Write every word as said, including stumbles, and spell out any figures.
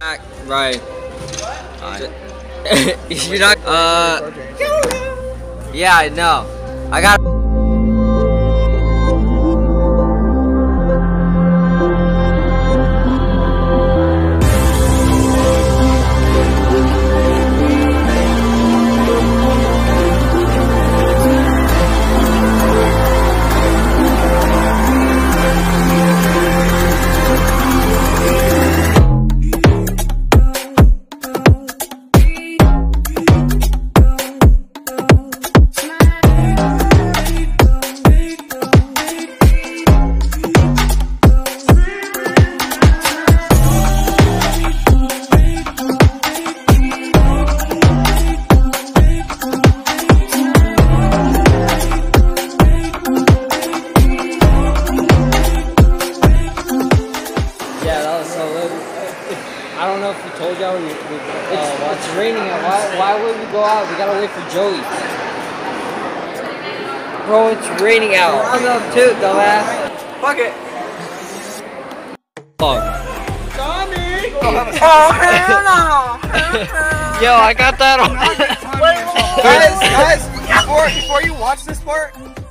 Right. You're not. Uh. Yeah, I know. I got. I don't know if we told y'all we, we, uh, it's, it's raining. Why, why would we go out? We gotta wait for Joey. Bro, it's raining out. I'm up too, dumbass. Fuck it. Fuck. Tommy! Oh, hell no! Yo, I got that on. Guys, guys, before, before you watch this part,